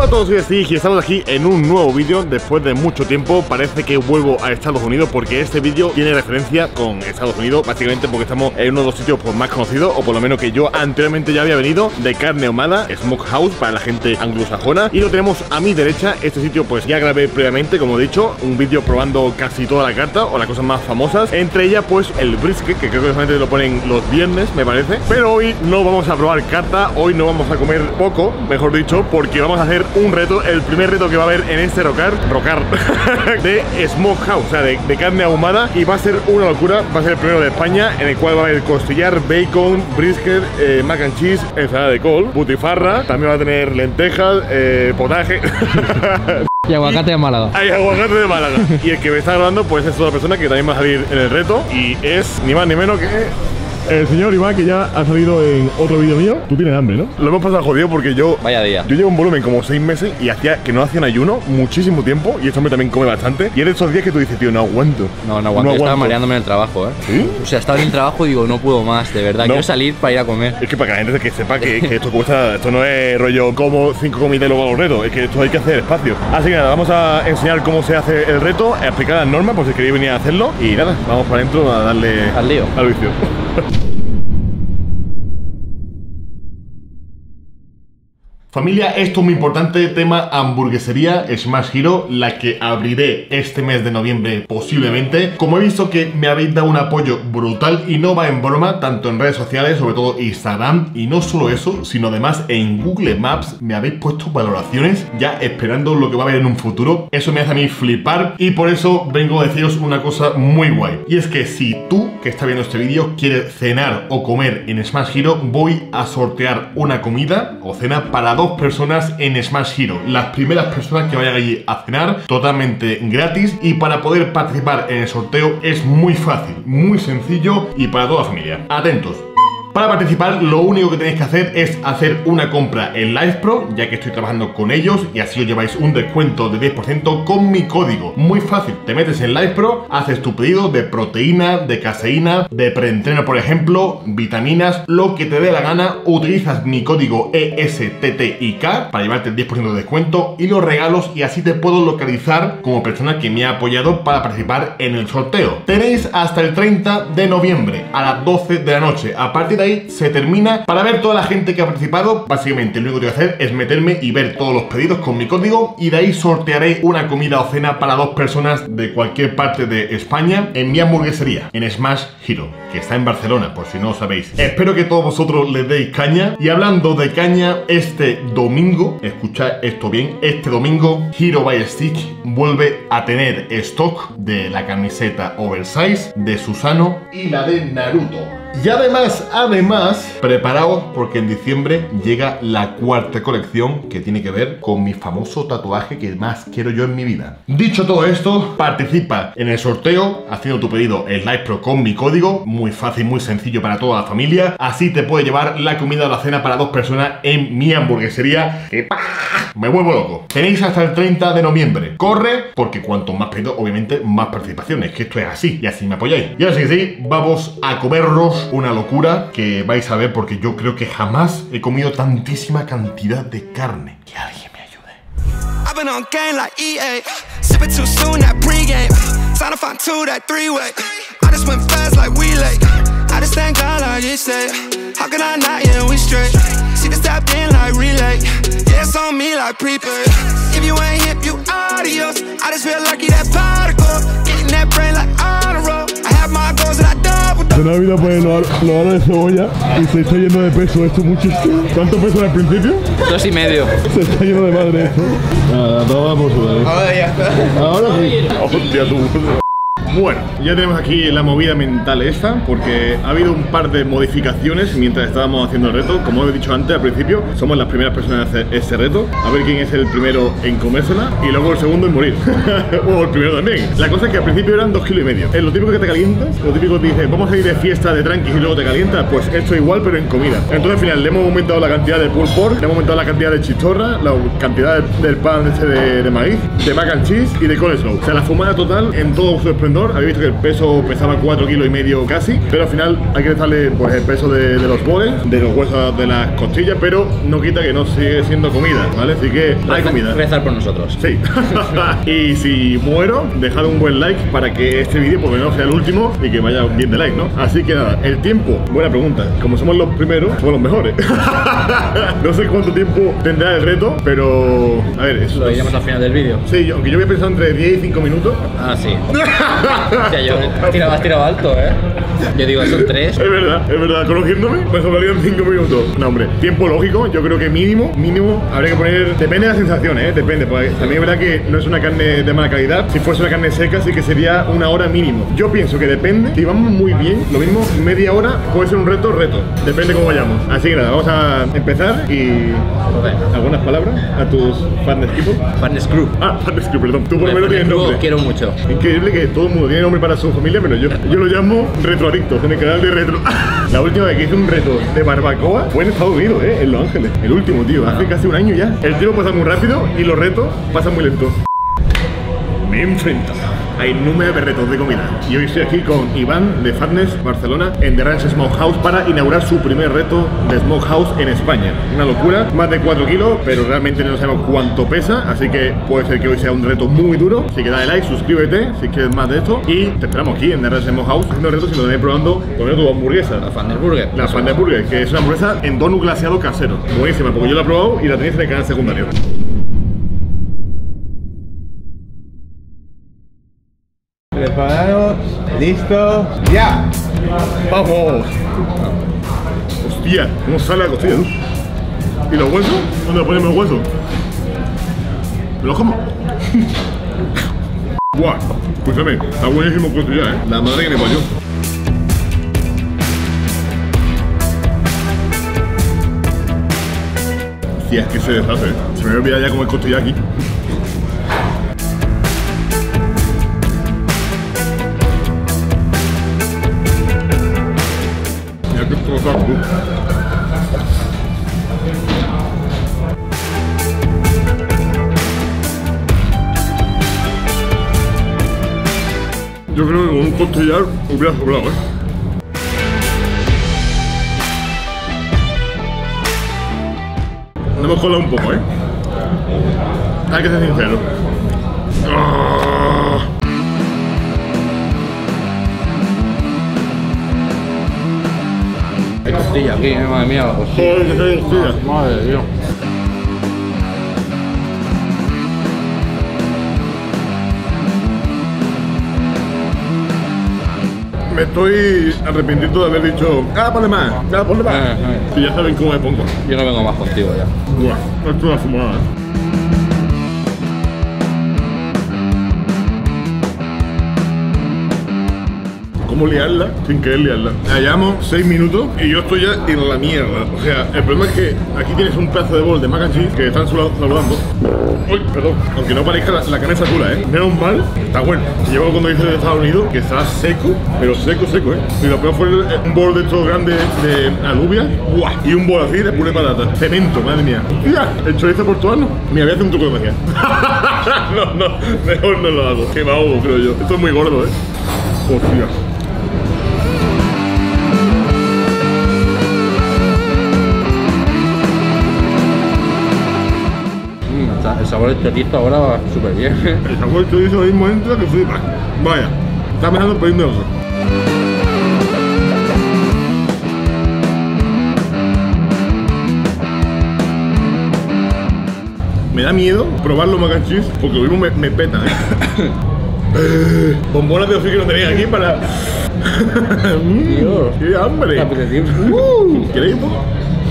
Hola a todos, soy Steve y estamos aquí en un nuevo vídeo. Después de mucho tiempo parece que vuelvo a Estados Unidos, porque este vídeo tiene referencia con Estados Unidos, básicamente porque estamos en uno de los sitios pues, más conocidos, o por lo menos que yo anteriormente ya había venido, de carne ahumada, Smokehouse para la gente anglosajona. Y lo tenemos a mi derecha. Este sitio pues ya grabé previamente, como he dicho, un vídeo probando casi toda la carta o las cosas más famosas, entre ellas pues el brisket, que creo que solamente lo ponen los viernes, me parece. Pero hoy no vamos a probar carta, hoy no vamos a comer poco, mejor dicho, porque vamos a hacer un reto, el primer reto que va a haber en este rocar de Smokehouse, o sea, de carne ahumada, y va a ser una locura. Va a ser el primero de España, en el cual va a haber costillar, bacon, brisket, mac and cheese, ensalada de col, butifarra, también va a tener lentejas, potaje y aguacate de Málaga. Hay aguacate de Málaga. Y el que me está grabando pues es otra persona que también va a salir en el reto, y es ni más ni menos que el señor Iván, que ya ha salido en otro vídeo mío. Tú tienes hambre, ¿no? Lo hemos pasado jodido porque Vaya día. Yo llevo un volumen como 6 meses y hacía que no hacían ayuno muchísimo tiempo. Y este hombre también come bastante. Y eres esos días que tú dices, tío, no aguanto. No aguanto. Estaba mareándome en el trabajo, ¿Sí? O sea, estaba en el trabajo y digo, no puedo más, de verdad. Quiero salir para ir a comer. Es que para que la gente que sepa que esto cuesta, esto no es rollo como 5 comidas y luego hago el reto. Es que esto hay que hacer espacio. Así que nada, vamos a enseñar cómo se hace el reto, a explicar las normas por si queréis venir a hacerlo. Y nada, vamos para adentro a darle al lío. Al vicio. Familia, esto es muy importante, tema hamburguesería Smash Hero, la que abriré este mes de noviembre posiblemente. Como he visto que me habéis dado un apoyo brutal y no va en broma, tanto en redes sociales, sobre todo Instagram, y no solo eso, sino además en Google Maps me habéis puesto valoraciones ya esperando lo que va a haber en un futuro. Eso me hace a mí flipar y por eso vengo a deciros una cosa muy guay. Y es que si tú, que estás viendo este vídeo, quieres cenar o comer en Smash Hero, voy a sortear una comida o cena para 2 personas en Smash Hero. Las primeras personas que vayan allí a cenar, totalmente gratis. Y para poder participar en el sorteo es muy fácil, muy sencillo y para toda la familia. Atentos. Para participar, lo único que tenéis que hacer es hacer una compra en LivePro, ya que estoy trabajando con ellos, y así os lleváis un descuento de 10% con mi código. Muy fácil, te metes en LivePro, haces tu pedido de proteína, de caseína, de preentreno, por ejemplo, vitaminas, lo que te dé la gana, utilizas mi código ESTTIK para llevarte el 10% de descuento y los regalos, y así te puedo localizar como persona que me ha apoyado para participar en el sorteo. Tenéis hasta el 30 de noviembre a las 12 de la noche. A partir de ahí se termina. Para ver toda la gente que ha participado, básicamente lo único que tengo que hacer es meterme y ver todos los pedidos con mi código, y de ahí sortearé una comida o cena para 2 personas de cualquier parte de España en mi hamburguesería, en Smash Hero, que está en Barcelona, por si no lo sabéis. Espero que todos vosotros les deis caña. Y hablando de caña, este domingo, escuchad esto bien, este domingo Hero by Stick vuelve a tener stock de la camiseta oversize de Susano y la de Naruto. Y además, preparaos porque en diciembre llega la 4ª colección que tiene que ver con mi famoso tatuaje que más quiero yo en mi vida. Dicho todo esto, participa en el sorteo haciendo tu pedido en LivePro con mi código. Muy fácil, muy sencillo para toda la familia. Así te puede llevar la comida o la cena para 2 personas en mi hamburguesería, que me vuelvo loco. Tenéis hasta el 30 de noviembre. Corre, porque cuanto más pedidos, obviamente más participaciones, que esto es así, y así me apoyáis. Y ahora sí, vamos a comernos una locura que vais a ver, porque yo creo que jamás he comido tantísima cantidad de carne. Que alguien me ayude. I've been on game like EA, sipping too soon that pregame, sign up on 2 that 3-way, I just went fast like we late, I just thank God like you say, how can I not, yeah, we straight, see the step in like relay, yeah, it's on me like prepaid, if you ain't hip, you adios, I just feel lucky that particle, getting that brain like on a roll, I have my goals and I double. Se me ha olvidado poner los aros de cebolla y se está yendo de peso esto muchísimo. ¿Cuánto peso al principio? 2,5. Se está yendo de madre esto. Nada, todo va por su lado. Ahora ya está. Ahora sí. Hostia tú. Bueno, ya tenemos aquí la movida mental esta, porque ha habido un par de modificaciones mientras estábamos haciendo el reto. Como he dicho antes al principio, somos las primeras personas en hacer este reto. A ver quién es el primero en comérsela y luego el segundo en morir. O el primero también. La cosa es que al principio eran 2,5 kilos. Es lo típico que te calientas, lo típico que dices, vamos a ir de fiesta de tranquis y luego te calientas. Pues esto igual, pero en comida. Entonces al final le hemos aumentado la cantidad de pulled pork, le hemos aumentado la cantidad de chistorra, la cantidad del pan de maíz, de mac and cheese y de coleslaw. O sea, la fumada total en todo su esplendor entrenador, había visto que el peso pesaba 4,5 kilos casi, pero al final hay que restarle pues el peso de los boles, de los huesos de las costillas, pero no quita que no sigue siendo comida, ¿vale? Así que hay comida. Rezar por nosotros. Sí. Y si muero, dejad un buen like para que este vídeo por lo menos sea el último y que vaya bien de like, ¿no? Así que nada, el tiempo, buena pregunta. Como somos los primeros, somos los mejores. No sé cuánto tiempo tendrá el reto, pero a ver, eso Lo diremos al final del vídeo. sí, aunque yo había pensado entre 10 y 5 minutos. Ah, sí. O sea, yo has tirado alto, ¿eh? Yo digo, son 3. Es verdad, conociéndome me sobrarían 5 minutos. No, hombre, tiempo lógico, yo creo que mínimo, habría que poner, depende de las sensaciones, depende, porque también es verdad que no es una carne de mala calidad. Si fuese una carne seca, sí que sería 1 hora mínimo. Yo pienso que depende, si vamos muy bien, lo mismo, media hora puede ser un reto, depende cómo vayamos. Así que nada, vamos a empezar y algunas palabras a tus fans equipo. Fitness Group. Ah, fans equipo, perdón, tú por lo menos tienes nombre. Quiero mucho. Increíble que todo el mundo tiene nombre para su familia, pero yo lo llamo retroadictos en el canal de retro. La última vez que hice un reto de barbacoa fue en Estados Unidos, en Los Ángeles. El último, tío, hace casi un año ya. El tiempo pasa muy rápido y los retos pasan muy lento. Me he enfrentado a innumerables retos de comida y hoy estoy aquí con Iván de Fatness Barcelona en The Ranch Smokehouse para inaugurar su primer reto de Smokehouse en España. Una locura, más de 4 kilos, pero realmente no sabemos cuánto pesa, así que puede ser que hoy sea un reto muy duro. Así que dale like, suscríbete si quieres más de esto y te esperamos aquí en The Ranch Smokehouse haciendo retos y lo tenéis probando con tu hamburguesa. La Fitness Burger. La Fitness Burger, que es una hamburguesa en donut glaseado casero. Buenísima, porque yo la he probado y la tenéis en el canal secundario. Preparados, listo, ya. ¡Vamos! Hostia, ¿cómo sale la costilla, tú? ¿Y los huesos? ¿Dónde le ponemos los huesos? ¿Me los como? ¡Buah! Escúchame, está buenísimo el costilla, ¿eh? La madre que me parió. Hostia, es que se deshace, ¿eh? Se me olvida ya como el costilla aquí. Yo creo que con un costillar hubiera sobrado, ¿eh? Nos hemos colado un poco, ¿eh? Hay que ser sincero. Hay costilla aquí, madre mía, la costilla. Joder, que hay costilla. Madre de Dios. Me estoy arrepintiendo de haber dicho, ponle más, ponle más. Y ya saben cómo me pongo. Yo no vengo más contigo ya. Buah, esto es una fumada, ¿eh? ¿Cómo liarla sin querer liarla? Llevamos 6 minutos y yo estoy ya en la mierda. O sea, el problema es que aquí tienes un pedazo de bol de mac and cheese que están saludando. Uy, perdón. Aunque no parezca la carne esa dura, ¿eh? Menos mal, está bueno. Llevo cuando hice de Estados Unidos, que está seco, pero seco, ¿eh? Y lo peor fue un bol de estos grandes de alubias. ¡Buah! Y un bol así de puré de patata. Cemento, madre mía. ¡Hostia! El chorizo portuano. Mira, voy a hacer un truco de magia. No, mejor no lo hago. Que me ahogo, creo yo. Esto es muy gordo, ¿eh? Hostia. El sabor del chorizo ahora va súper bien. El sabor del chorizo mismo entra que flipa. Vaya, está empezando pedirme otro. Me da miedo probar los mac and cheese porque lo mismo me peta, ¿eh? Bombonas de oxígeno tenéis aquí para... Dios. ¡Qué hambre! ¿Queréis un poco?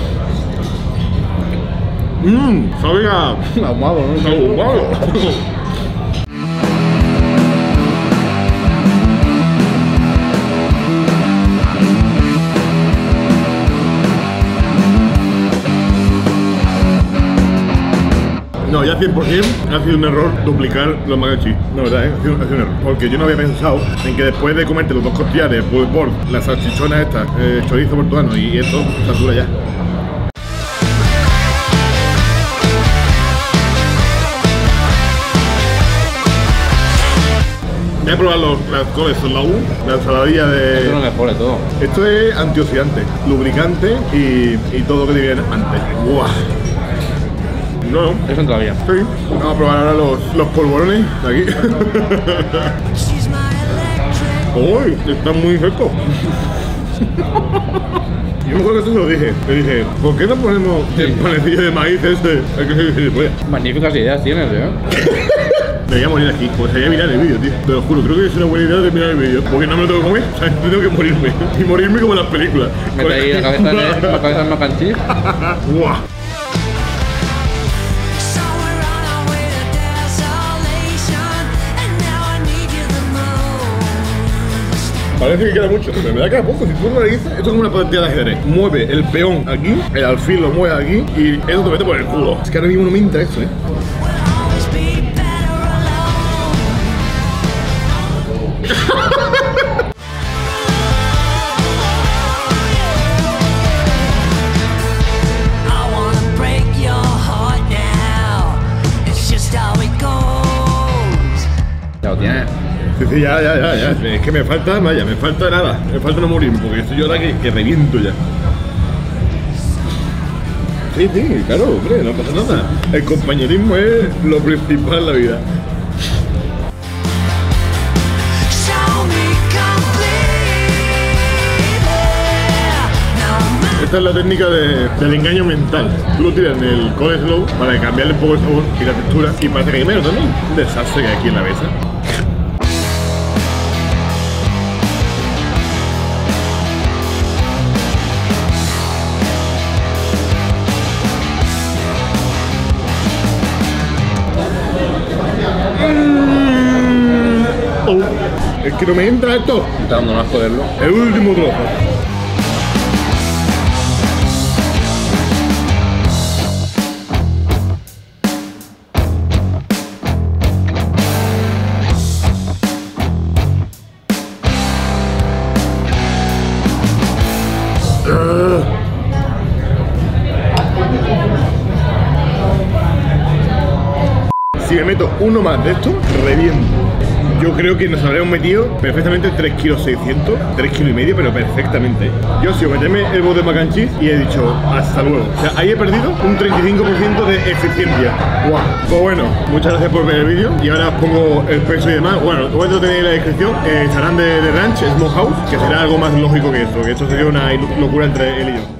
Sabe a... Ahumado, ¿no? ahumado. No, ya 100% ha sido un error duplicar los mac and cheese. No, verdad, ha sido un error. Porque yo no había pensado en que después de comerte los dos costillares, pulled pork, las salchichonas estas, chorizo portuano y esto, satura ya. Voy a probar las coleslaw, la ensaladilla de... Esto es lo mejor de todo. Esto es antioxidante, lubricante y todo lo que te viene antes. ¡Buah! No, Eso entra bien. sí. Vamos a probar ahora los polvorones de aquí. ¡Uy! Están muy secos. Yo me acuerdo que tú se lo dije. Le dije, ¿por qué no ponemos el panecillo de maíz ese? Es que soy gilipollas. Magníficas ideas tienes, ¿eh? Me voy a morir aquí, porque sería mirar el vídeo, tío. Te lo juro, creo que es una buena idea terminar el vídeo. Porque no me lo tengo que comer, o sea, tengo que morirme. Y morirme como en las películas. Mete ahí la cabeza en mac and cheese. ¡Buah! Parece que queda mucho, pero en verdad queda poco. Si tú no le dices, esto es como una partida de ajedrez. Mueve el peón aquí, el alfil lo mueve aquí y eso te mete por el culo. Es que ahora mismo no me entra eso, Ya lo tienes. Sí, ya. Es que me falta, vaya, me falta nada. Me falta no morirme, porque estoy yo ahora que reviento ya. Sí, claro, hombre, no pasa nada. El compañerismo es lo principal en la vida. Esta es la técnica del engaño mental. Tú lo tiras en el coleslaw para cambiarle un poco el sabor y la textura. Y parece que hay menos también. Un desastre que hay aquí en la mesa. Es que no me entra esto. Me está dando un asco verlo. El último trozo. Si me meto uno más de esto, reviento. Yo creo que nos habríamos metido perfectamente 3 kilos 600, 3 kilos y medio, pero perfectamente. Yo sigo meterme el bote de mac and cheese y he dicho hasta luego. O sea, ahí he perdido un 35% de eficiencia. Guau. Pues bueno, muchas gracias por ver el vídeo y ahora os pongo el peso y demás. Bueno, luego lo tenéis en la descripción. Estarán de Ranch, Smokehouse, que será algo más lógico que esto sería una locura entre él y yo.